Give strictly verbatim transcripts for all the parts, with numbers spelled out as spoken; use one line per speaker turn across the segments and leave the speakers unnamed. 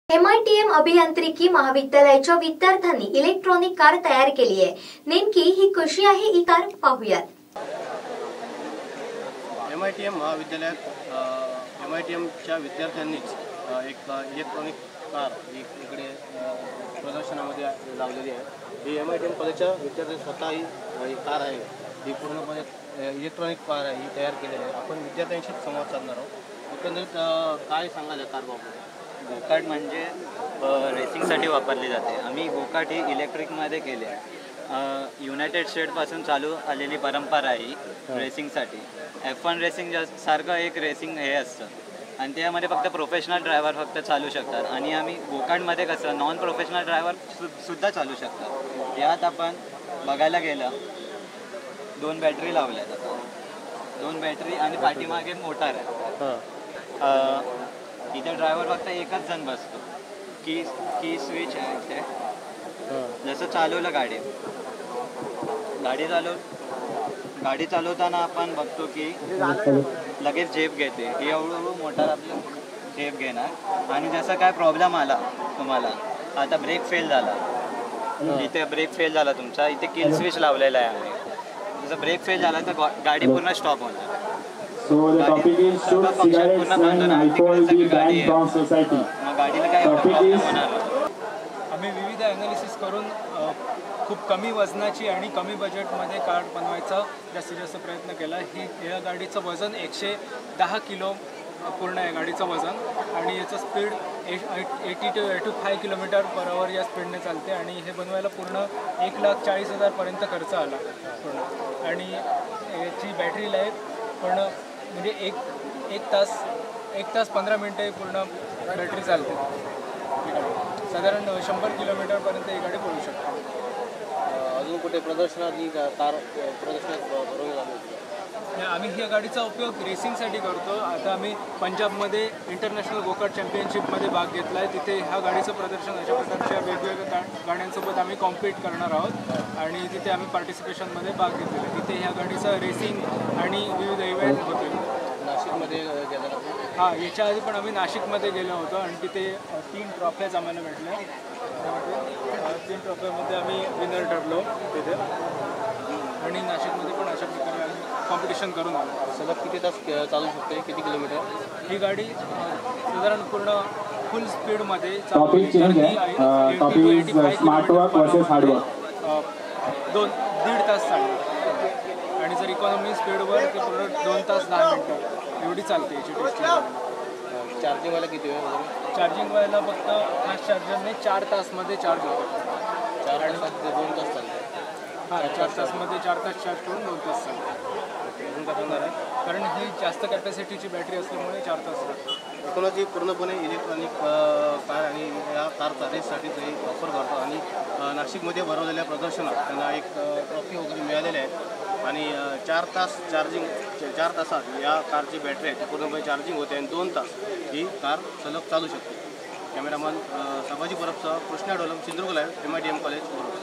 M I T M अभियांत्रिकी महाविद्यालयाच्या विद्यार्थ्यांनी इलेक्ट्रॉनिक कार तयार केली आहे। नेमकी ही कशी आहे ही कार पाहूयात।
एम आय टी एम महाविद्यालयात एम आय टी एमच्या विद्यार्थ्यांनीच एक इलेक्ट्रॉनिक कार इकडे प्रदर्शनामध्ये लावलेली आहे। ही एम आय टी एम कॉलेजच्या विद्यार्थी स्वतः ही कार आहे, ही पूर्णपणे इलेक्ट्रॉनिक कार आहे, ही तयार केलेली आहे। आपण विद्यार्थ्यांशी संवाद साधणार आहोत। एकंदरीत काय सांगाल कार बाबत?
गोकार्ट म्हणजे रेसिंगसाठी वापरली जाते। आम्ही गोकार्ट ही इलेक्ट्रिकमध्ये केले। युनायटेड स्टेटपासून चालू आलेली परंपरा आहे रेसिंगसाठी। एफ वन रेसिंग सारखं एक रेसिंग हे असतं आणि त्यामध्ये फक्त प्रोफेशनल ड्रायव्हर फक्त चालू शकतात आणि आम्ही गोकार्टमध्ये कसं नॉन प्रोफेशनल ड्रायव्हर सु सुद्धा चालू शकतात। यात आपण बघायला गेलं दोन बॅटरी लावल्यात, आता दोन बॅटरी आणि पाठीमागे मोटार आहे। इथे ड्रायव्हर फक्त एकच जण बसतो। की की स्विच आहे इथे, जसं चालवलं गाडी गाडी चालव गाडी चालवताना आपण बघतो की लगेच झेप घेते। ही एवढं मोटार आपलं झेप घेणार आणि जसं काय प्रॉब्लेम आला तुम्हाला, आता ब्रेक फेल झाला, इथे ब्रेक फेल झाला तुमचा, इथे किल स्विच लावलेला आहे आम्ही। जसं ब्रेक फेल झाला तर गाडी पूर्ण स्टॉप होणार।
So the topic is should cigarettes and alcohol be banned from society? Topic is
आम्ही विविध ॲनालिसिस करून खूप कमी वजनाची आणि कमी बजेटमध्ये कार बनवायचा जास्तीत जास्त प्रयत्न केला। ही या गाडीचं वजन एकशे दहा किलो पूर्ण आहे गाडीचं वजन आणि याचं speed eighty to eighty five kilometre per hour या स्पीडने चालते आणि हे बनवायला पूर्ण एक लाख चाळीस हजारपर्यंत खर्च आला पूर्ण। आणि याची बॅटरी लाईफ पूर्ण म्हणजे एक एक तास एक तास पंधरा मिनटे पूर्ण बॅटरी चालते। साधारण शंभर किलोमीटरपर्यंत ही गाडी पळू शकते।
अजून कुठे प्रदर्शनात ही कार प्रदर्शनात
आम्ही ह्या गाडीचा उपयोग रेसिंगसाठी करतो। आता आम्ही पंजाबमध्ये इंटरनॅशनल गोकार्ट चॅम्पियनशिपमध्ये भाग घेतला आहे। तिथे ह्या गाडीचं प्रदर्शन अशा प्रकारच्या वेगवेगळ्या गाड्यांसोबत आम्ही कॉम्पीट करणार आहोत आणि तिथे आम्ही पार्टिसिपेशनमध्ये भाग घेतलेला आहे। तिथे ह्या गाडीचं रेसिंग आणि विविध इव्हेंट होते।
नाशिकमध्ये गेला
हां, याच्या आधी पण आम्ही नाशिकमध्ये गेलो होतो आणि तिथे तीन ट्रॉफ्याज आम्हाला भेटल्या। तीन ट्रॉफ्यामध्ये आम्ही विनर ठरलो तिथे आणि नाशिकमध्ये पण अशा प्रकारे आम्ही कॉम्पिटिशन करून आलो।
सलग किती तास चालू शकते, किती किलोमीटर?
ही गाडी साधारण पूर्ण फुल स्पीडमध्ये
टॉपिक चेंज आहे। Topic is smart work versus hard work.
दोन दीड तास चालते आणि जर इकॉनॉमी स्पीडवर ते पूर्ण दोन तास दहा मिनटं एवढी चालते याची टेस्टिंग।
चार्जिंग व्हायला किती वेळ वगैरे?
चार्जिंग व्हायला फक्त फास्ट चार्जरने चार तासमध्ये चार्ज होतो।
चार आणि दोन तास चालते।
हां, चार तासमध्ये चार तास चार्ज करून दोन तास चालते।
अजून काय सांगणार आहे?
कारण ही जास्त कॅपॅसिटीची बॅटरी असल्यामुळे चार तास लागते।
एकूणच ही पूर्णपणे इलेक्ट्रॉनिक कार आणि या कारचा रेससाठी ते वापर करतो आणि नाशिकमध्ये भरवलेल्या प्रदर्शनात त्यांना एक ट्रॉफी वगैरे मिळालेली आहे आणि चार तास चार्जिंग चार तासात या कारची बॅटरी आहे ती पूर्णपणे चार्जिंग होते आणि दोन तास ही कार सलग चालू शकते। कॅमेरामन संभाजी परबसह Krishna Dolam, Sindhudurg live, M I T M college, बरोबर।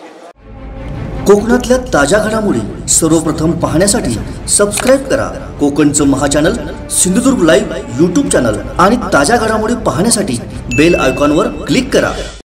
कोकणातल्या ताज्या घडामोडी सर्वप्रथम पाहण्यासाठी सबस्क्राईब करा कोकणचं महाचॅनल सिंधुदुर्ग लाईव्ह यूट्यूब चॅनल आणि ताज्या घडामोडी पाहण्यासाठी बेल आयकॉनवर क्लिक करा।